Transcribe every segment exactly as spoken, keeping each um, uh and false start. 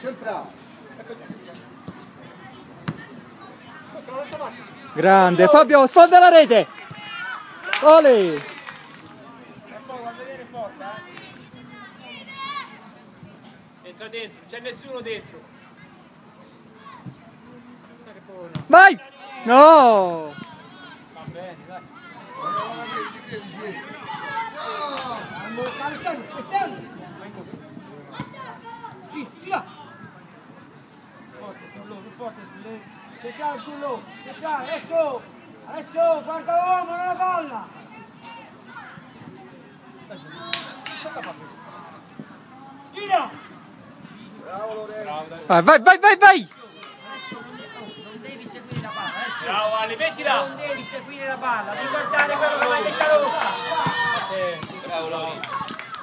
Grande, Fabio, sfonda la rete! Ole! Entra dentro, c'è nessuno dentro. Vai! No! Va bene, dai. Forte, più forte, cercare il culo, cercare, adesso, adesso, guarda l'uomo, non la palla! Tira! Bravo Lorenzo! Vai, vai, vai, vai, vai! Non devi seguire la palla, adesso! Bravo Ale, mettila! Non devi seguire la palla, devi guardare quello che vai detta rossa! Bravo Lorenzo!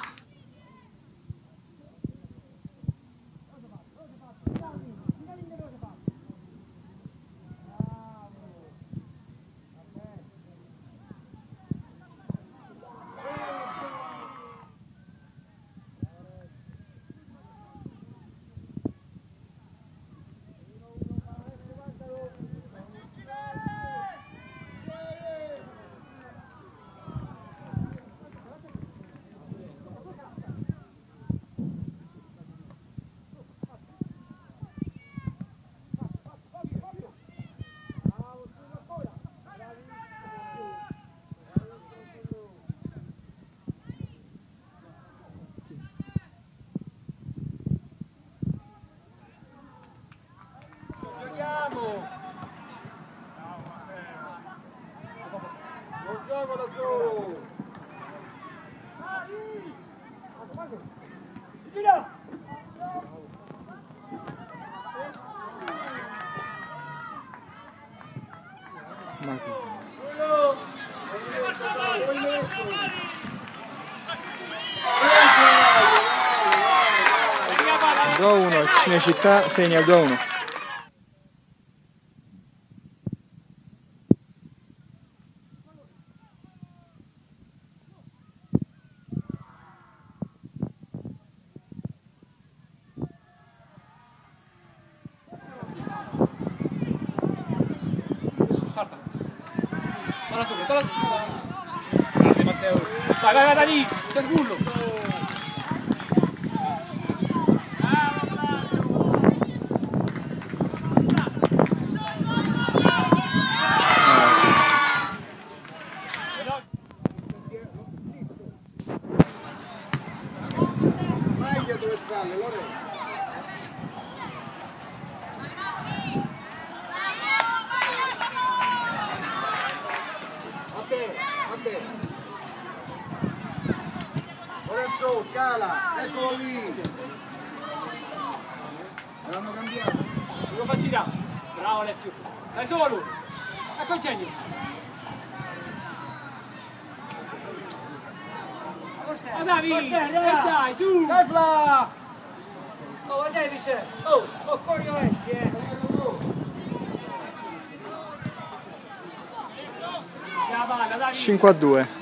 Non gioco da solo! Tira! due a uno, Cinecittà segna il due a uno. Guarda sopra, guarda sopra. Grande Matteo. Vai, vai, vai da lì, c'è sgullo. Vai dietro le spalle, Lorenzo! Lorenzo, scala, eccolo lì! L'hanno cambiato. Lo fa girare. Bravo Alessio. Dai solo. Ecco il genio. Oh David, eh, dai, su! Dai Fla! Oh David! Oh, oh Corio esci, eh! La palla, David! cinque a due.